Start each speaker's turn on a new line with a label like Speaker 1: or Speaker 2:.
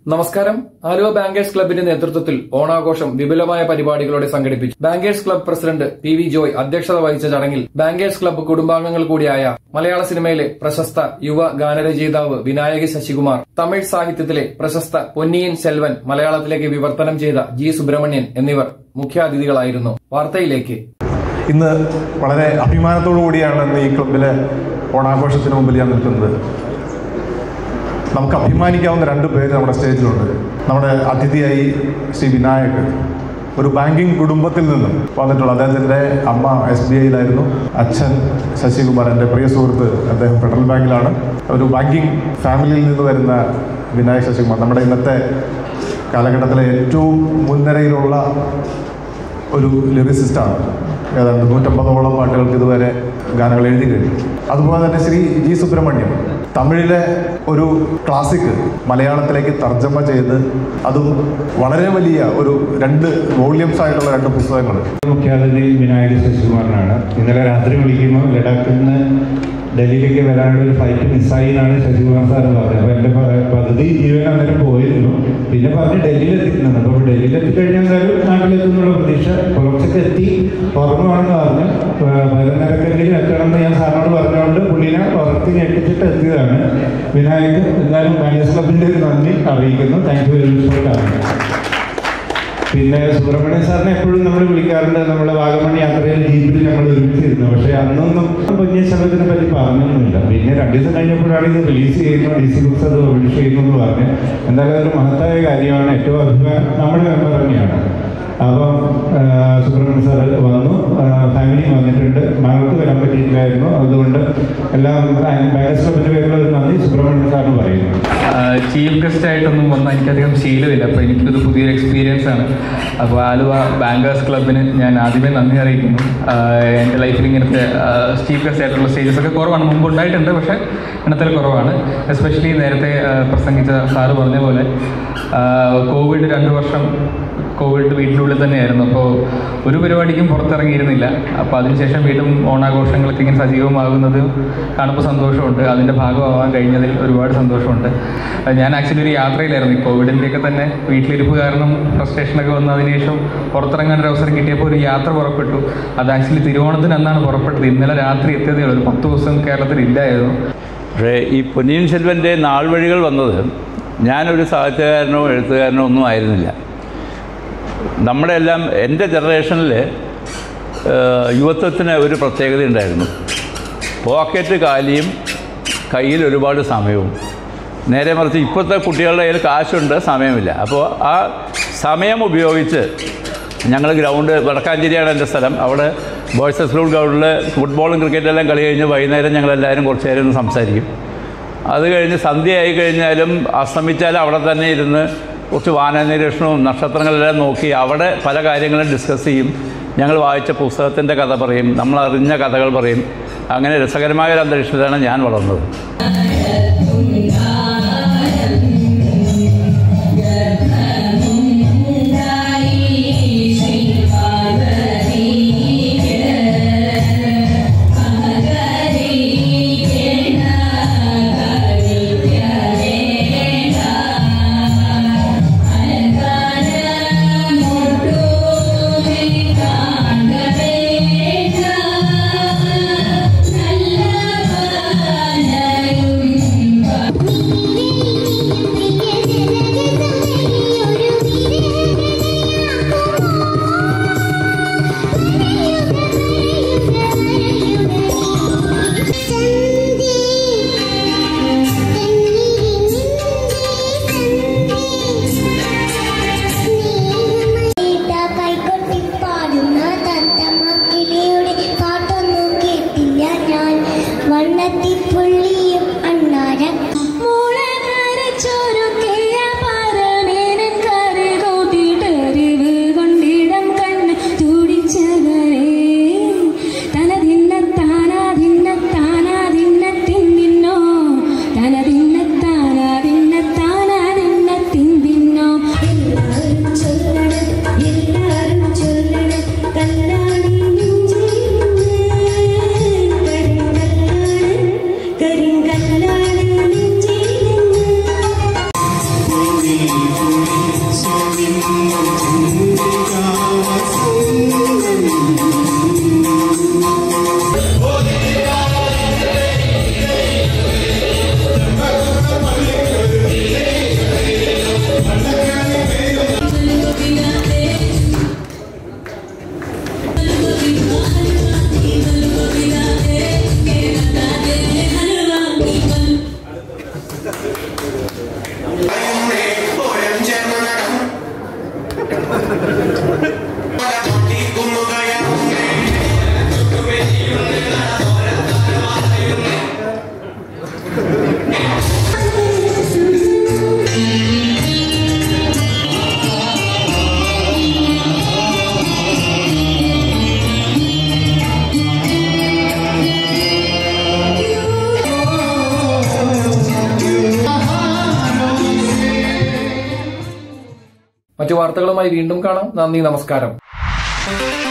Speaker 1: നമസ്കാരം. ആലുവ ബാങ്കേഴ്സ് ക്ലബിന്റെ നേതൃത്വത്തിൽ ഓണാഘോഷം വിപുലമായ പരിപാടികളോടെ സംഘടിപ്പിച്ചു. Bankers club president PV Joy അധ്യക്ഷത വഹിച്ച ചടങ്ങിൽ ബാങ്കേഴ്സ് ക്ലബ്ബ് കുടുംബാംഗങ്ങൾ കൂടിയായ മലയാള സിനിമയിലെ പ്രശസ്ത യുവ ഗാനരചയിതാവ് വിനായകി ശശികുമാർ, തമിഴ് സാഹിത്യത്തിലെ പ്രശസ്ത പൊന്നിയിൻ സെൽവൻ മലയാളത്തിലേക്ക് വിവർത്തനം ചെയ്ത G. സുബ്രഹ്മണ്യൻ എന്നിവർ മുഖ്യാതിഥികളായിരുന്നു. വാർത്തയിലേക്ക്.
Speaker 2: ഇന്ന് വളരെ അഭിമാനത്തോടു കൂടിയാണ് ഈ ക്ലബിലെ ഓണാഘോഷത്തിന് മുമ്പിൽ ഞാൻ നിൽക്കുന്നത്. നമുക്ക് അഭിമാനിക്കാവുന്ന രണ്ട് പേര് നമ്മുടെ സ്റ്റേജിലുണ്ട്. നമ്മുടെ അതിഥിയായി ശ്രീ വിനായക്, ഒരു ബാങ്കിങ് കുടുംബത്തിൽ നിന്നും വന്നിട്ടുള്ള അദ്ദേഹത്തിൻ്റെ അമ്മ SBIയിലായിരുന്നു, അച്ഛൻ ശശികുമാർ, എൻ്റെ പ്രിയ സുഹൃത്ത്, അദ്ദേഹം ഫെഡറൽ ബാങ്കിലാണ്. ഒരു ബാങ്കിങ് ഫാമിലിയിൽ നിന്ന് വരുന്ന വിനായക് ശശികുമാർ നമ്മുടെ ഇന്നത്തെ കാലഘട്ടത്തിലെ ഏറ്റവും മുൻനിരയിലുള്ള ഒരു ലിറിസിസ്റ്റാണ്. ഏതാണ്ട് 150ഓളം പാട്ടുകൾക്ക് ഇതുവരെ ഗാനങ്ങൾ എഴുതി കഴിഞ്ഞു. അതുപോലെ തന്നെ ശ്രീ G. സുബ്രഹ്മണ്യം, തമിഴിലെ ഒരു ക്ലാസിക് മലയാളത്തിലേക്ക് തർജ്ജമ ചെയ്ത് അതും വളരെ വലിയ ഒരു 2 വോള്യൂംസ് ആയിട്ടുള്ള 2 പുസ്തകങ്ങൾ.
Speaker 3: മുഖ്യാതിഥി വിനായകി ശശികുമാറിനാണ്. ഇന്നലെ രാത്രി വിളിക്കുമ്പോൾ ലഡാക്കിൽ നിന്ന് ഡൽഹിയിലേക്ക് വരാനുള്ള ഒരു ഫ്ലൈറ്റ് മിസ്സായി എന്നാണ് ശശികുമാർ സാറ് പറഞ്ഞത്. അപ്പോൾ എൻ്റെ പദ്ധതി ജീവൻ അന്നേരം പോയിരുന്നു. പിന്നെ പറഞ്ഞ് ഡൽഹിയിലെത്തിക്കുന്നത്. അപ്പോൾ ഡൽഹിയിലെത്തിക്കഴിഞ്ഞാൽ എന്തായാലും നാട്ടിലെത്തുന്നുള്ള പ്രതീക്ഷ. പുലർച്ചയ്ക്ക് എത്തി ഉറങ്ങുവാണെന്ന് പറഞ്ഞു. 11:30 എത്തണമെന്ന് ഞാൻ സാറിനോട് പറഞ്ഞുകൊണ്ട് പുള്ളിനെ ഉറക്കി ഞെട്ടിച്ചിട്ട് എത്തിയതാണ്. വിനായക് എന്തായാലും ബാങ്കേഴ്സ് ക്ലബിൻ്റെ ഒരു നന്ദി അറിയിക്കുന്നു. Thank you very much for coming. പിന്നെ സുബ്രഹ്മണ്യൻ സാറിനെ എപ്പോഴും നമ്മൾ വിളിക്കാറുണ്ട്. നമ്മുടെ വാഗമൺ യാത്രയിൽ ജീപ്പിൽ ഞങ്ങൾ ഒരുമിച്ചിരുന്നു. പക്ഷേ അന്നൊന്നും പൊന്നിയിൻ സെൽവത്തിനെ പറ്റി പറഞ്ഞൊന്നുമില്ല. പിന്നെ 2 ദിവസം കഴിഞ്ഞപ്പോഴാണ് ഇത് റിലീസ് ചെയ്യുന്നു, DC ബുക്സ് അത് പബ്ലിഷ് ചെയ്യുന്നു എന്ന് പറഞ്ഞ്. എന്തായാലും അതൊരു മഹത്തായ കാര്യമാണ്. ഏറ്റവും അഭിമാനം നമ്മുടെ മെമ്പർ തന്നെയാണ്. അപ്പം സുബ്രഹ്മണ്യൻ സാർ വന്നു, ഫാമിലി വന്നിട്ടുണ്ട്. മകൾക്ക് വരാൻ പറ്റിയിട്ടില്ലായിരുന്നു. അതുകൊണ്ട് എല്ലാം ബാങ്കേഴ്സ് ക്ലബിൻ്റെ പേരിലുള്ള ഒരു നന്ദി സുബ്രഹ്മണ്യൻ സാറിന് പറയുന്നു.
Speaker 4: ചീഫ് ഗസ്റ്റ് ആയിട്ടൊന്നും വന്നാൽ എനിക്കധികം ശീലമില്ല. അപ്പോൾ എനിക്കിത് പുതിയൊരു എക്സ്പീരിയൻസ് ആണ്. അപ്പോൾ ആലുവ ബാങ്കേഴ്സ് ക്ലബിന് ഞാൻ ആദ്യമേ നന്ദി അറിയിക്കുന്നു. എൻ്റെ ലൈഫിൽ ഇങ്ങനത്തെ ചീഫ് ഗസ്റ്റ് ആയിട്ടുള്ള സ്റ്റേജസ് ഒക്കെ കുറവാണ്. മുമ്പ് ഉണ്ടായിട്ടുണ്ട്, പക്ഷേ എണ്ണത്തിൽ കുറവാണ്. എസ്പെഷ്യലി നേരത്തെ പ്രസംഗിച്ച സാറ് പറഞ്ഞ പോലെ കോവിഡ് 2 വർഷം കോവിഡ് വീട്ടിനുള്ളിൽ തന്നെയായിരുന്നു. അപ്പോൾ ഒരു പരിപാടിക്കും പുറത്തിറങ്ങിയിരുന്നില്ല. അപ്പോൾ അതിനുശേഷം വീണ്ടും ഓണാഘോഷങ്ങൾക്ക് ഇങ്ങനെ സജീവമാകുന്നത് കാണുമ്പോൾ സന്തോഷമുണ്ട്. അതിൻ്റെ ഭാഗമാവാൻ കഴിഞ്ഞതിൽ ഒരുപാട് സന്തോഷമുണ്ട്. ഞാൻ ആക്ച്വലി ഒരു യാത്രയിലായിരുന്നു. ഈ കോവിഡിൻ്റെയൊക്കെ തന്നെ വീട്ടിലിരിപ്പ് കാരണം ഫ്രസ്ട്രേഷനൊക്കെ വന്ന് അതിനുശേഷം പുറത്തിറങ്ങാൻ ഒരു അവസരം കിട്ടിയപ്പോൾ ഒരു യാത്ര പുറപ്പെട്ടു. അത് ആക്ച്വലി തിരുവോണത്തിന് അന്നാണ് പുറപ്പെട്ടത്. ഇന്നലെ രാത്രി എത്തിയതേ ഉള്ളൂ. ഒരു 10 ദിവസം കേരളത്തിൽ ഇല്ലായിരുന്നു.
Speaker 5: പക്ഷേ ഈ പൊന്നിയിൻ സെൽവൻ്റെ നാൾ വഴികൾ വന്നത് ഞാനൊരു സാഹിത്യകാരനോ എഴുത്തുകാരനോ ഒന്നും ആയിരുന്നില്ല. നമ്മുടെ എല്ലാം എൻ്റെ ജനറേഷനിൽ യുവത്വത്തിന് ഒരു പ്രത്യേകത ഉണ്ടായിരുന്നു. പോക്കറ്റ് കാലിയും കയ്യിൽ ഒരുപാട് സമയവും. നേരെ മറിച്ച് ഇപ്പോഴത്തെ കുട്ടികളുടെ കയ്യിൽ കാശുണ്ട്, സമയമില്ല. അപ്പോൾ ആ സമയം ഉപയോഗിച്ച് ഞങ്ങൾ ഗ്രൗണ്ട്, വടക്കാഞ്ചേരിയാണ് എൻ്റെ സ്ഥലം, അവിടെ ബോയ്സ് സ്കൂൾ ഗ്രൗണ്ടിൽ ഫുട്ബോളും ക്രിക്കറ്റെല്ലാം കളി കഴിഞ്ഞ് വൈകുന്നേരം ഞങ്ങളെല്ലാവരും കുറച്ച് നേരം ഒന്ന് സംസാരിക്കും. അത് കഴിഞ്ഞ് സന്ധ്യയായി കഴിഞ്ഞാലും അസ്തമിച്ചാലും അവിടെ തന്നെ ഇരുന്ന് കുറച്ച് വാനനിരീക്ഷണവും നക്ഷത്രങ്ങളെല്ലാം നോക്കി അവിടെ പല കാര്യങ്ങളും ഡിസ്കസ് ചെയ്യും. ഞങ്ങൾ വായിച്ച പുസ്തകത്തിൻ്റെ കഥ പറയും, നമ്മളറിഞ്ഞ കഥകൾ പറയും. അങ്ങനെ രസകരമായ ഒരു അന്തരീക്ഷത്തിലാണ് ഞാൻ വളർന്നത്.
Speaker 1: മറ്റു വാർത്തകളുമായി വീണ്ടും കാണാം. നന്ദി, നമസ്കാരം.